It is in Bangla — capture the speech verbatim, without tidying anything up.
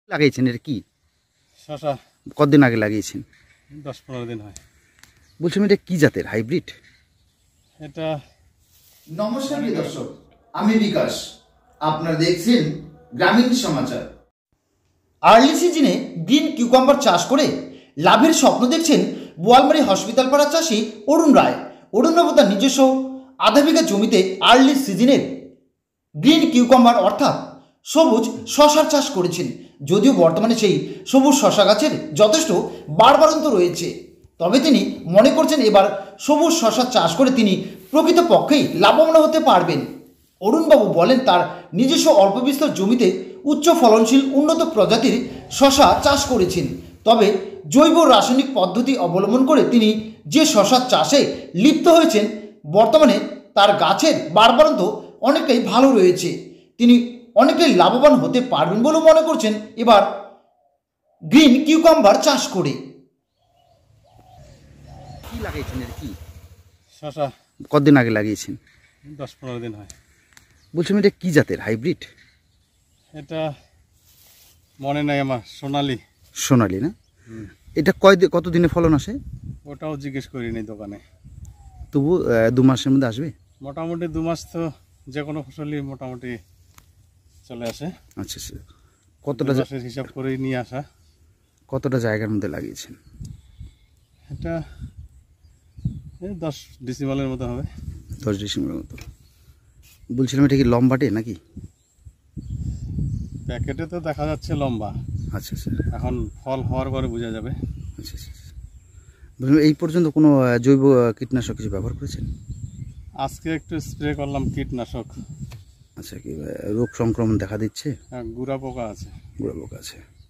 লাগিয়েছেন এর কি? শশা। কতদিন আগে লাগিয়েছেন? দশ পনেরো দিন হয়। বলছিলাম এটা কি জাতের হাইব্রিড? এটা নমস্কার প্রিয় দর্শক, আমি বিকাশ, আপনারা দেখছেন গ্রামীণ সমাচার। আর্লি সিজনে গ্রিন কিউকাম্বার চাষ করে লাভের স্বপ্ন দেখছেন বোয়ালমারি হসপিটাল পাড়া চাষি অরুণ রায়। অরুণবাবু তার নিজস্ব আধা বিঘা জমিতে আর্লি সিজনের গ্রিন কিউকাম্বার অর্থাৎ সবুজ শশার চাষ করেছেন। যদিও বর্তমানে সেই সবুজ শশা গাছের যথেষ্ট বাড়বাড়ন্ত রয়েছে, তবে তিনি মনে করছেন এবার সবুজ শশা চাষ করে তিনি প্রকৃতপক্ষেই লাভবান হতে পারবেন। অরুণবাবু বলেন তার নিজস্ব অল্প বিস্তর জমিতে উচ্চ ফলনশীল উন্নত প্রজাতির শশা চাষ করেছেন, তবে জৈব রাসায়নিক পদ্ধতি অবলম্বন করে তিনি যে শশা চাষে লিপ্ত হয়েছেন বর্তমানে তার গাছের বাড়বাড়ন্ত অনেকটাই ভালো রয়েছে। তিনি অনেকটাই লাভবান হতে পারবেন বলে মনে করছেন এবার গ্রিন কিউকাম্বার চাষ করে। কি লাগিয়েছেন এর কি? শশা। কতদিন আগে লাগিয়েছেন? দশ পনেরো দিন হয়। বলছিলাম এটা কি জাতের হাইব্রিড? এটা মনে নাই আমার, সোনালি। সোনালি না? এটা কয় কত দিনে ফলন আসে? ওটাও জিজ্ঞেস করিনি দোকানে। তবু দু মাসের মধ্যে আসবে? মোটামুটি দু মাস তো যে কোনো ফসলই মোটামুটি চলে আসে। আচ্ছা আচ্ছা। কতটা মাসের হিসাব করেই নিয়ে আসা। কতটা জায়গার মধ্যে লাগিয়েছেন? এটা এই দশ ডিসিমালের মতো হবে। দশ ডিসেম্বরের মতো। বলছিলাম এটা কি লম্বাটে নাকি? প্যাকেটে তো দেখা যাচ্ছে লম্বা। আচ্ছা আচ্ছা। এখন ফল হওয়ার পরে বোঝা যাবে। আচ্ছা আচ্ছা। বলছিলাম এই পর্যন্ত কোনো জৈব কীটনাশক কিছু ব্যবহার করেছেন? আজকে একটু স্প্রে করলাম কীটনাশক। আচ্ছা, কি রোগ সংক্রমণ দেখা দিচ্ছে? গুড়া পোকা আছে। গুড়া পোকা আছে।